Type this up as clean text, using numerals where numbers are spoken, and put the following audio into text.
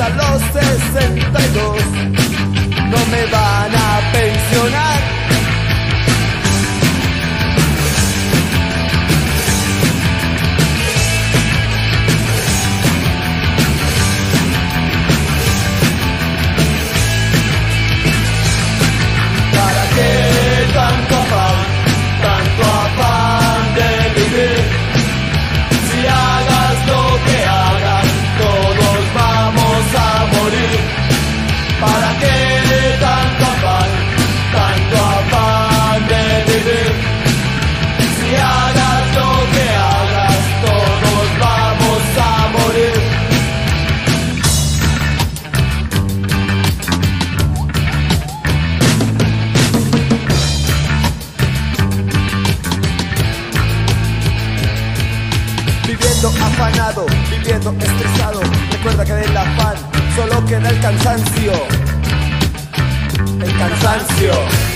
a los 62 no me van a pensionar. ¿Para qué tanto afán de vivir? Si hagas lo que hagas, todos vamos a morir. ¿Para qué tanto afán de vivir? Si hagas lo que hagas, todos vamos a morir. Viviendo afanado, viviendo estresado, recuerda que del afán solo queda el cansancio. El cansancio.